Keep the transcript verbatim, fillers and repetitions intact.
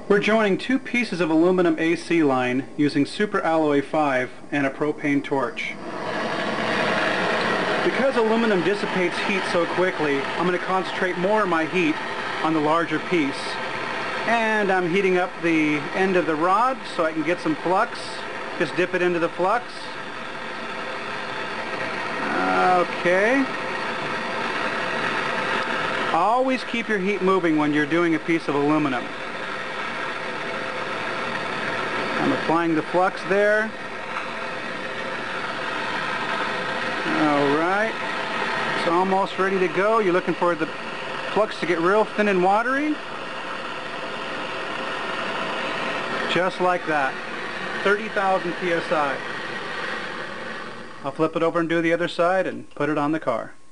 We're joining two pieces of aluminum A C line using super alloy five and a propane torch. Because aluminum dissipates heat so quickly, I'm going to concentrate more of my heat on the larger piece. And I'm heating up the end of the rod so I can get some flux. Just dip it into the flux. Okay. Always keep your heat moving when you're doing a piece of aluminum. I'm applying the flux there. Alright. It's almost ready to go. You're looking for the flux to get real thin and watery. Just like that. thirty thousand P S I. I'll flip it over and do the other side and put it on the car.